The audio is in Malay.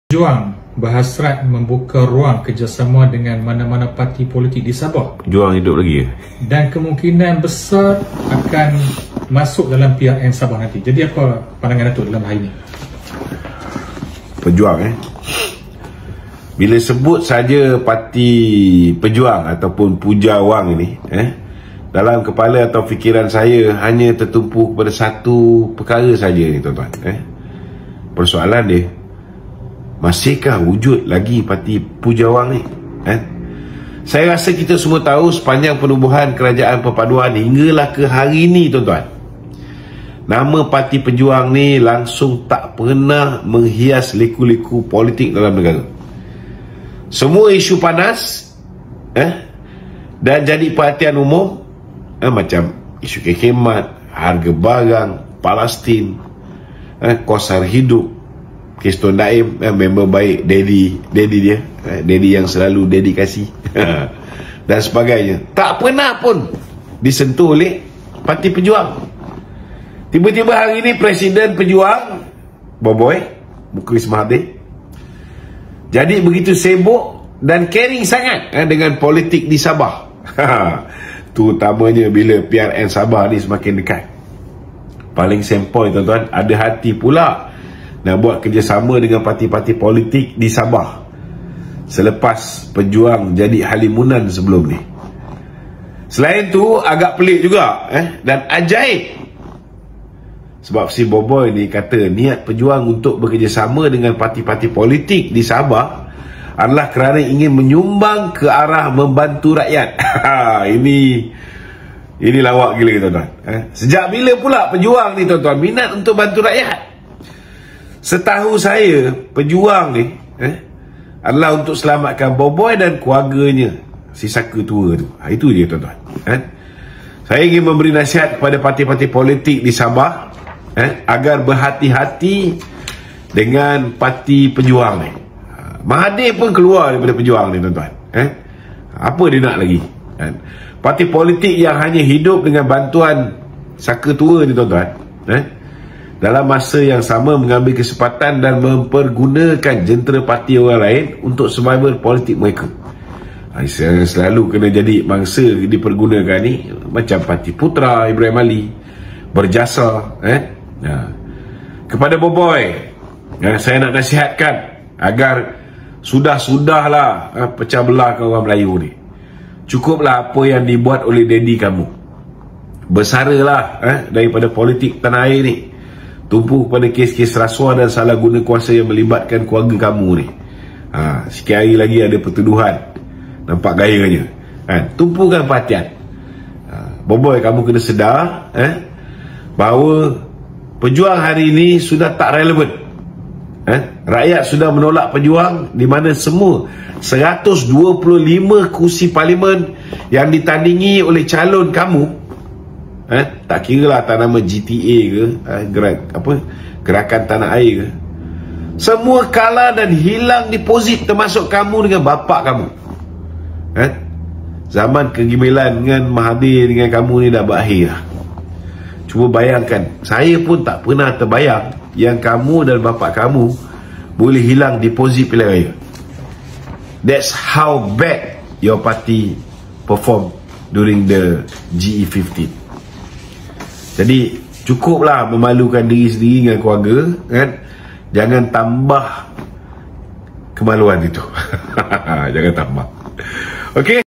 Juang berhasrat membuka ruang kerjasama dengan mana-mana parti politik di Sabah. Juang hidup lagi ke? Dan kemungkinan besar akan masuk dalam PRN Sabah nanti. Jadi apa pandangan Datuk dalam hal ini? Pejuang bila sebut saja parti Pejuang ataupun Puja Wang ini, dalam kepala atau fikiran saya hanya tertumpu kepada satu perkara saja ni, tuan-tuan. Persoalan dia, masihkah wujud lagi parti Puja Wang ni? Saya rasa kita semua tahu sepanjang penubuhan kerajaan perpaduan hinggalah ke hari ini, tuan-tuan, nama parti Pejuang ni langsung tak pernah menghias liku-liku politik dalam negara. Semua isu panas dan jadi perhatian umum, macam isu kekhemat, harga barang, Palestin, kos harga hidup, kes Tun Daim, member baik Daddy dia, Daddy yang selalu dedikasi dan sebagainya, tak pernah pun disentuh oleh parti Pejuang. Tiba-tiba hari ini Presiden Pejuang Boboy Mukhlis Mahathir jadi begitu sibuk dan caring sangat dengan politik di Sabah, terutamanya bila PRN Sabah ni semakin dekat. Paling sempoi, tuan-tuan, ada hati pula nak buat kerjasama dengan parti-parti politik di Sabah selepas Pejuang jadi halimunan sebelum ni. Selain tu agak pelik juga dan ajaib, sebab si Boboy ni kata niat Pejuang untuk bekerjasama dengan parti-parti politik di Sabah adalah kerana ingin menyumbang ke arah membantu rakyat. Ini lawak gila, tuan-tuan. Sejak bila pula Pejuang ni, tuan-tuan, minat untuk bantu rakyat? Setahu saya Pejuang ni adalah untuk selamatkan Boboy dan keluarganya, si saka tua tu. Itu dia, tuan-tuan. Saya ingin memberi nasihat kepada parti-parti politik di Sabah agar berhati-hati dengan parti Pejuang ni. Mahathir pun keluar daripada Pejuang ni, tuan-tuan. Apa dia nak lagi? Parti politik yang hanya hidup dengan bantuan saka tua ni, tuan-tuan, dalam masa yang sama mengambil kesempatan dan mempergunakan jentera parti orang lain untuk survival politik mereka. Selalu kena jadi mangsa dipergunakan ni, macam parti Putra Ibrahim Ali berjasa. Kepada Boboy, saya nak nasihatkan agar sudah-sudahlah pecah belahkan orang Melayu ni. Cukuplah apa yang dibuat oleh daddy kamu. Bersaralah daripada politik tanah air ni. Tumpu kepada kes-kes rasuah dan salah guna kuasa yang melibatkan keluarga kamu ni. Sikit hari lagi ada pertuduhan. Nampak gayanya. Tumpukan perhatian. Boboy, kamu kena sedar bahawa Pejuang hari ini sudah tak relevan. Rakyat sudah menolak Pejuang, di mana semua 125 kursi parlimen yang ditandingi oleh calon kamu, tak kira lah atas nama GTA ke, Gerakan Tanah Air ke, semua kalah dan hilang deposit, termasuk kamu dengan bapak kamu. Zaman kegemilan dengan Mahathir dengan kamu ni dah berakhir. Cuba bayangkan, saya pun tak pernah terbayang yang kamu dan bapa kamu boleh hilang deposit pilihan raya. That's how bad your party perform during the GE15. Jadi cukuplah memalukan diri sendiri dengan keluarga, jangan tambah kemaluan itu. Jangan tambah. Okey.